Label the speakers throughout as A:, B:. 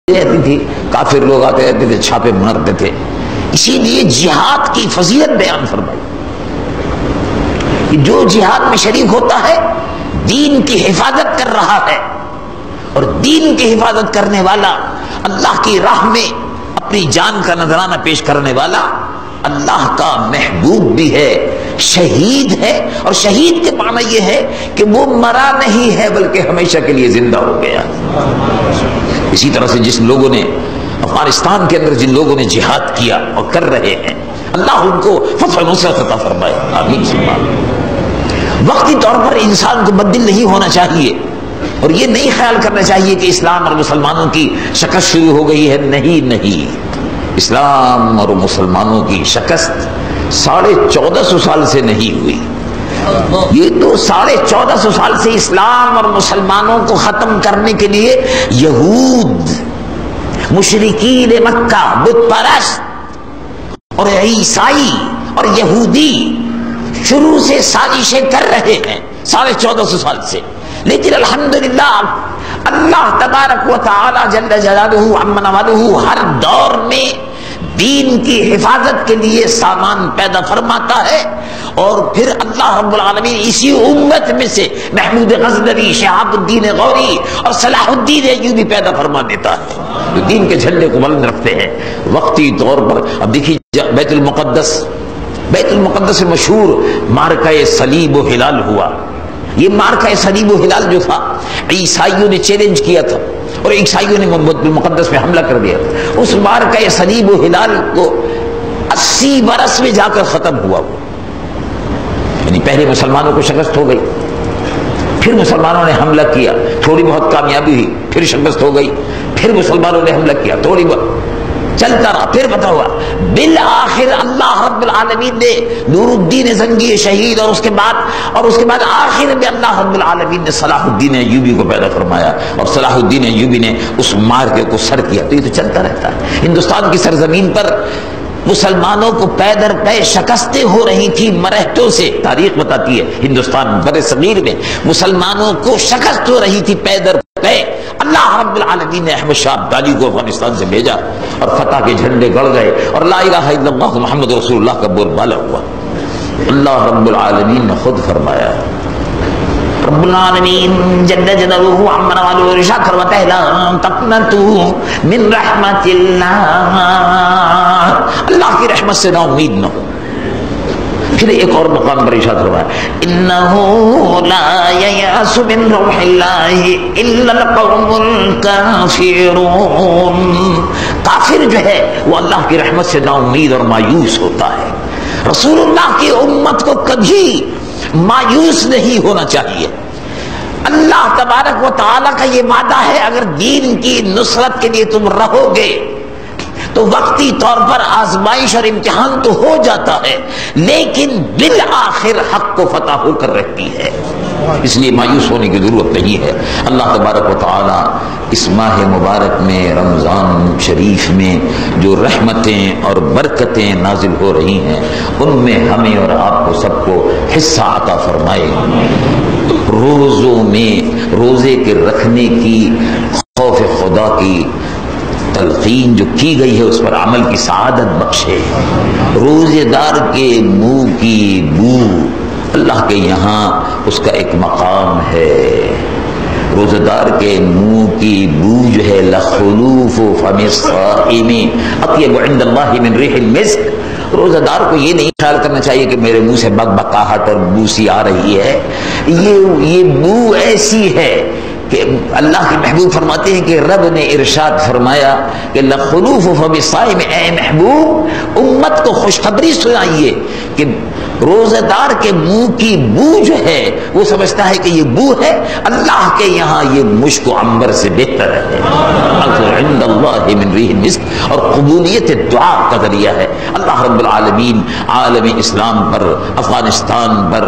A: رہتی تھی، کافر لوگ آتے رہتے تھے، چھاپے مارتے تھے. اسی لیے جہاد کی فضیلت بیان فرمائی کہ جو جہاد میں شریک ہوتا ہے دین کی حفاظت کر رہا ہے، اور دین کی حفاظت کرنے والا، اللہ کی راہ میں اپنی جان کا نذرانہ پیش کرنے والا اللہ کا محبوب بھی ہے، شہید ہے. اور شہید کے معنی یہ ہے کہ وہ مرا نہیں ہے بلکہ ہمیشہ کے لیے زندہ ہو گیا. اسی طرح سے جس لوگوں نے افغانستان کے اندر جن لوگوں نے جہاد کیا اور کر رہے ہیں، اللہ ان کو فتح و نصرت عطا فرمائے. آمین. وقتی طور پر انسان کو بدل نہیں ہونا چاہیے، اور یہ نہیں خیال کرنا چاہیے کہ اسلام اور مسلمانوں کی شکست شروع ہو گئی ہے. نہیں، اسلام اور مسلمانوں کی شکست 1450 سال سے نہیں ہوئی. یہ تو 1450 سال سے اسلام اور مسلمانوں کو ختم کرنے کے لیے یہود، مشرکین مکہ، بت پرست اور عیسائی اور یہودی شروع سے سازشیں کر رہے ہیں 1450 سال سے. لیکن الحمدللہ اللہ تبارک و تعالی جل جلالہ عم نوالہ ہر دور میں دین کی حفاظت کے لیے سامان پیدا فرماتا ہے. اور پھر اللہ رب العالمین اسی امت میں سے محمود غزنوی، شہاب الدین غوری اور صلاح الدین ایوبی پیدا فرما دیتا ہے جو دین کے جھنڈے کو بلند رکھتے ہیں. وقتی طور پر اب دیکھیے بیت المقدس مشہور معرکہ صلیب و ہلال ہوا. یہ معرکہ صلیب و ہلال جو تھا، عیسائیوں نے چیلنج کیا تھا اور عیسائیوں نے بیت المقدس میں حملہ کر دیا تھا. اس معرکہ صلیب و ہلال کو 80 برس میں جا کر ختم ہوا. وہ یعنی پہلے مسلمانوں کو شکست ہو گئی، پھر مسلمانوں نے حملہ کیا، تھوڑی بہت کامیابی ہوئی، پھر شکست ہو گئی، پھر مسلمانوں نے حملہ کیا، تھوڑی بہت چلتا رہا، پھر پتہ ہوا بالآخر اللہ رب العالمین نے نور الدین زنگی شہید اور اس کے بعد آخر میں اللہ رب العالمین نے صلاح الدین ایوبی کو پیدا فرمایا، اور صلاح الدین ایوبی نے اس معرکے کو سر کیا. تو یہ تو چلتا رہتا ہے. ہندوستان کی سرزمین پر مسلمانوں کو پے در پے شکستیں ہو رہی تھی مرحلوں سے. تاریخ بتاتی ہے ہندوستان بر صغیر میں مسلمانوں کو شکست ہو رہی تھی پے در پے. اللہ رب العالمین نے احمد شاہ ابدالی کو افغانستان سے بھیجا اور فتح کے جھنڈے گڑ گئے اور لا الہ الا اللہ محمد رسول اللہ کا بول بالا ہوا. اللہ رب العالمین نے خود فرمایا، رب العالمین جل جلالہ عم نوالہ ارشاد فرماتا ہے لا تقنطوا من رحمت اللہ، اللہ کی رحمت سے نا امید نہ ہو. پھر ایک اور مقام پر ارشاد فرمایا انہ لا ییأس من روح اللہ الا القوم الکافرون. کافر جو ہے وہ اللہ کی رحمت سے نا امید اور مایوس ہوتا ہے. رسول اللہ کی امت کو کبھی مایوس نہیں ہونا چاہیے. اللہ تبارک و تعالیٰ کا یہ وعدہ ہے اگر دین کی نصرت کے لیے تم رہو گے تو وقتی طور پر آزمائش اور امتحان تو ہو جاتا ہے، لیکن بالآخر حق کو فتح ہو کر رہتی ہے. اس لیے مایوس ہونے کی ضرورت نہیں ہے. اللہ تبارک و تعالیٰ اس ماہ مبارک میں رمضان شریف میں جو رحمتیں اور برکتیں نازل ہو رہی ہیں ان میں ہمیں اور آپ کو سب کو حصہ عطا فرمائے. روزوں میں روزے کے رکھنے کی خوف خدا کی تلقین جو کی گئی ہے اس پر عمل کی سعادت بخشے. روزے دار کے منہ کی بو اللہ کے یہاں اس کا ایک مقام ہے. روزے دار کے منہ کی بو جو ہے لخلوف فم الصائم اطیب عند اللہ من ریح المسک. روزہ دار کو یہ نہیں خیال کرنا چاہیے کہ میرے منہ سے بکبکاہٹ اور بو سی آ رہی ہے. یہ بو ایسی ہے کہ اللہ کے محبوب فرماتے ہیں کہ رب نے ارشاد فرمایا کہ لخلوف فم الصائم، اے محبوب امت کو خوشخبری سنائیے کہ روزہ دار کے منہ کی بو جو ہے وہ سمجھتا ہے کہ یہ بو ہے، اللہ کے یہاں یہ مشک و عنبر سے بہتر ہے. عند اللہ من ریح المسک، اور قبولیت دعا کا ذریعہ ہے. اللہ رب العالمین عالم اسلام پر، افغانستان پر،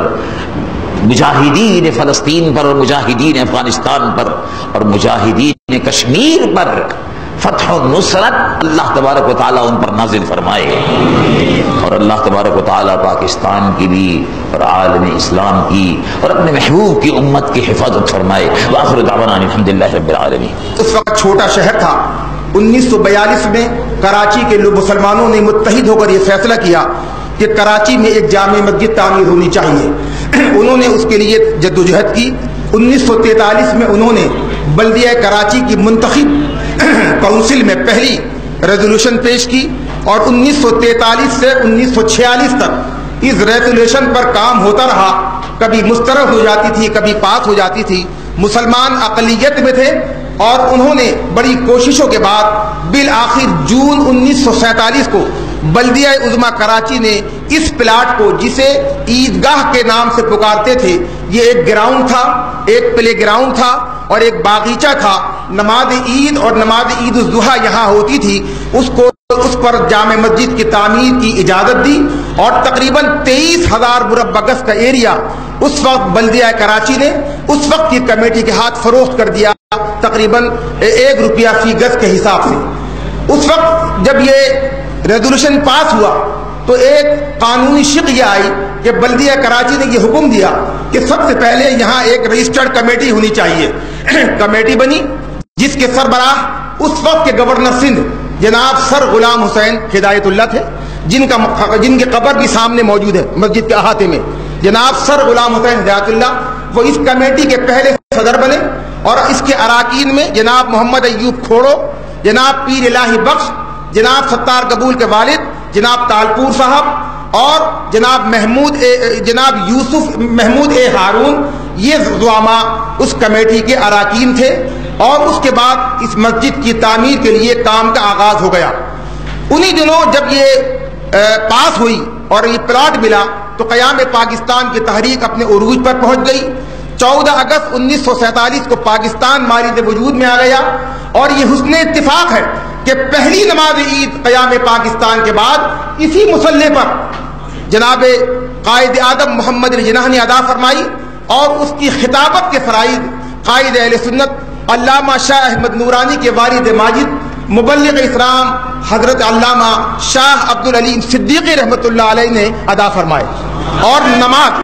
A: مجاہدین فلسطین پر اور مجاہدین افغانستان پر اور مجاہدین کشمیر پر فتح و نصرت اللہ تبارک و تعالیٰ ان پر نازل فرمائے. اور اللہ تبارک و تعالیٰ پاکستان کی بھی اور عالم اسلام کی اور اپنے محبوب کی امت کی حفاظت فرمائے. وآخر دعوانا الحمدللہ رب العالمین.
B: اس وقت چھوٹا شہر تھا 1942 میں کراچی کے لوگ مسلمانوں نے متحد ہو کر یہ فیصلہ کیا کہ کراچی میں ایک جامع مسجد تعمیر ہونی چاہیے. انہوں نے اس کے لیے جدوجہد کی. 1943 میں انہوں نے بلدیہ کراچی کی منتخب کونسل میں پہلی ریزولوشن پیش کی اور 1943 سے 1946 تک اس ریزولوشن پر کام ہوتا رہا. کبھی مسترد ہو جاتی تھی, کبھی پاس ہو جاتی تھی. مسلمان اقلیت میں تھے اور انہوں نے بڑی کوششوں کے بعد بالآخر جون 1947 کو بلدیہ عظمیٰ کراچی نے اس پلاٹ کو, جسے عیدگاہ کے نام سے پکارتے تھے, یہ ایک گراؤنڈ تھا, ایک پلے گراؤنڈ تھا اور ایک باغیچہ تھا. نماز عید اور نماز عید الضحیٰ یہاں ہوتی تھی. اس پر جامع مسجد کی تعمیر کی اجازت دی اور تقریباً 23,000 مربع گز کا ایریا اس وقت بلدیہ کراچی نے اس وقت کی کمیٹی کے ہاتھ فروخت کر دیا, تقریباً 1 روپیہ فی گز کے حساب سے. اس وقت جب یہ ریزولوشن پاس ہوا تو ایک قانونی شق یہ آئی کہ بلدیہ کراچی نے یہ حکم دیا کہ سب سے پہلے یہاں ایک رجسٹرڈ کمیٹی ہونی چاہیے. کمیٹی بنی جس کے سربراہ اس وقت کے گورنر سندھ جناب سر غلام حسین ہدایت اللہ تھے, جن کی قبر بھی سامنے موجود ہے مسجد کے احاطے میں. جناب سر غلام حسین ہدایت اللہ وہ اس کمیٹی کے پہلے صدر بنے اور اس کے اراکین میں جناب محمد ایوب کھوڑو, جناب پیر الہی بخش, جناب ستار قبول کے والد جناب تالپور صاحب اور جناب یوسف محمود ہارون, یہ زعماء اس کمیٹی کے اراکین تھے. اور اس کے بعد اس مسجد کی تعمیر کے لیے کام کا آغاز ہو گیا. انہی دنوں جب یہ پاس ہوئی اور یہ پلاٹ ملا تو قیام پاکستان کی تحریک اپنے عروج پر پہنچ گئی. 14 اگست 1947 کو پاکستان مارد وجود میں آ گیا اور یہ حسن اتفاق ہے کہ پہلی نماز عید قیام پاکستان کے بعد اسی مسلح پر جناب قائد اعظم محمد علی جناح نے ادا فرمائی اور اس کی خطابت کے فرائض قائد اہل سنت علامہ شاہ احمد نورانی کے والد ماجد مبلغ اسلام حضرت علامہ شاہ عبد العلیم صدیقی رحمۃ اللہ علیہ نے ادا فرمائے. اور نماز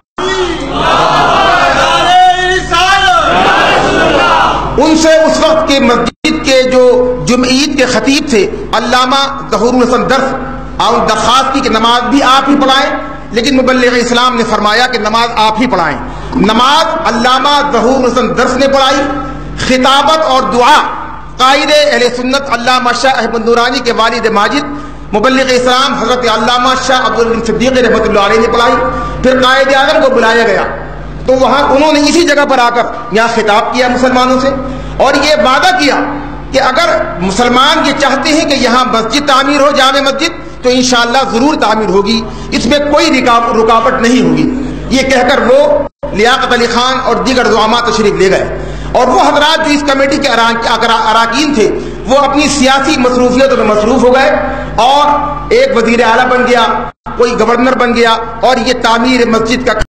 B: ان سے اس وقت کے مسجد کے جو جمعید کے خطیب تھے علامہ ظہور الحسن درس, اور درخواست کی کہ نماز بھی آپ ہی پڑھائیں, لیکن مبلغ اسلام نے فرمایا کہ نماز آپ ہی پڑھائیں. نماز علامہ ظہور الحسن درس نے پڑھائی. خطابت اور دعا قائد اہل سنت علامہ شاہ احمد نورانی کے والد ماجد مبلغ اسلام حضرت علامہ شاہ عبد العلیم صدیقی رحمۃ اللہ علیہ نے پڑھائی. پھر قائد اعظم کو بلایا گیا تو وہاں انہوں نے اسی جگہ پر آ کر یہاں خطاب کیا مسلمانوں سے اور یہ وعدہ کیا کہ اگر مسلمان یہ چاہتے ہیں کہ یہاں مسجد تعمیر ہو, جامع مسجد, تو انشاءاللہ ضرور تعمیر ہوگی, اس میں کوئی رکاوٹ نہیں ہوگی. یہ کہہ کر وہ لیاقت علی خان اور دیگر زعماء تشریف لے گئے اور وہ حضرات جو اس کمیٹی کے اراکین تھے وہ اپنی سیاسی مصروفیتوں میں مصروف ہو گئے اور ایک وزیر اعلیٰ بن گیا, کوئی گورنر بن گیا اور یہ تعمیر مسجد کا